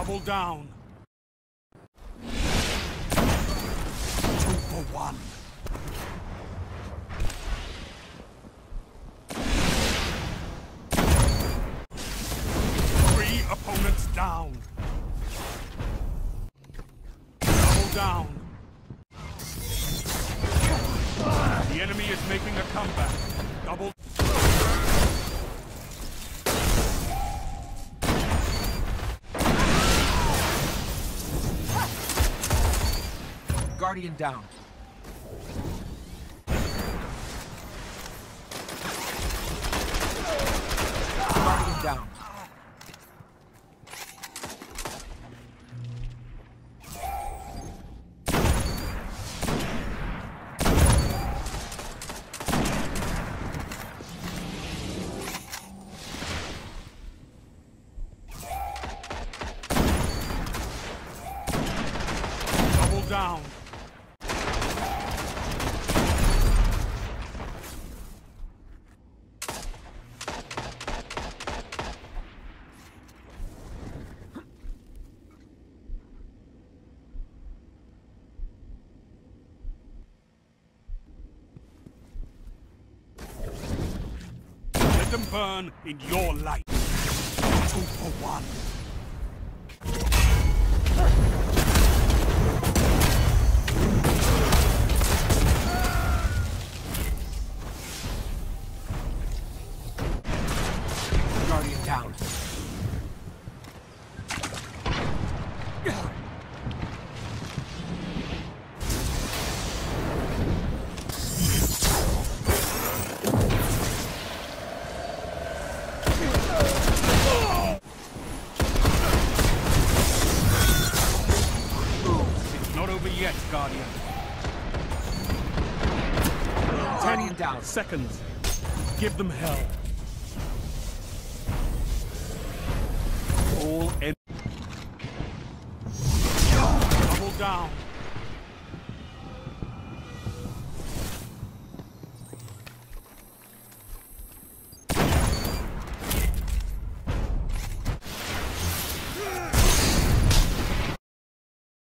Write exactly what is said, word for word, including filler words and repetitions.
Double down. Two for one. Three opponents down. Double down. The enemy is making a comeback. Double. Guardian down. Guardian down. Double down. Let them burn in your light. Two for one. Guardian down. Not over yet, Guardian. Guardian Ten down. seconds. Give them hell. All en- Double down.